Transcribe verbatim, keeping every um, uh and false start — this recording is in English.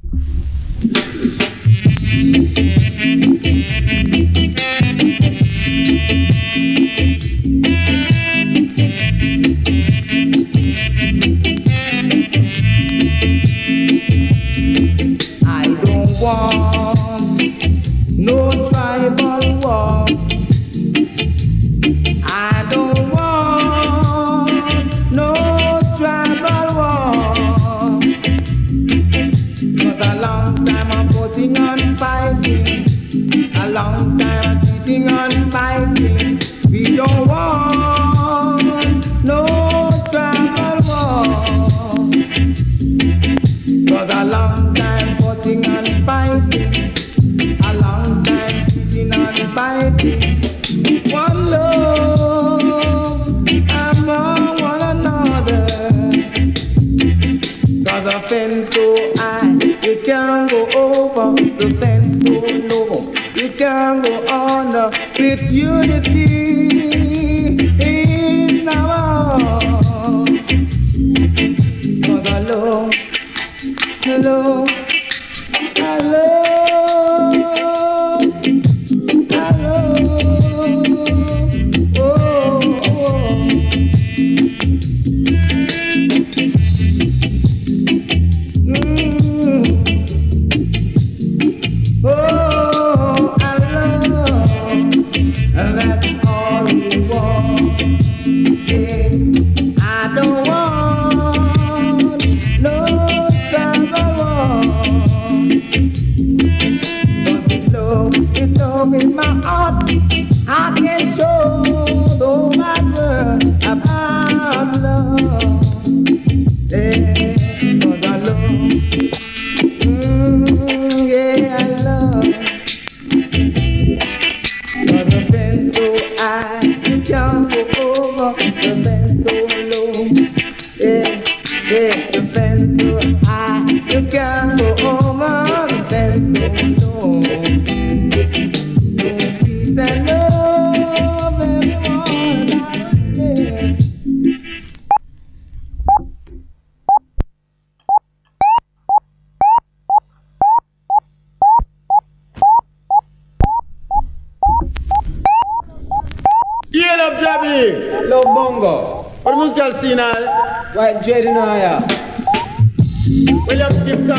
With unity in our world. 'Cause I love, hello, I love, I love, oh, oh. Mm. Oh, I love. And that's all we want. Yeah. I don't want no travel. But it love, it love in my heart. I can show the wide world about love. Yeah, 'cause I love. Mm, yeah, I love. You can't go over the fence so low. Yeah, yeah, the fence so high. You can't go over the fence so low. So peace and love, everyone, I would say. Yeah, love Jabby. Love Bongo. What musical scene, all? White Jedi Naya. Well, you have to give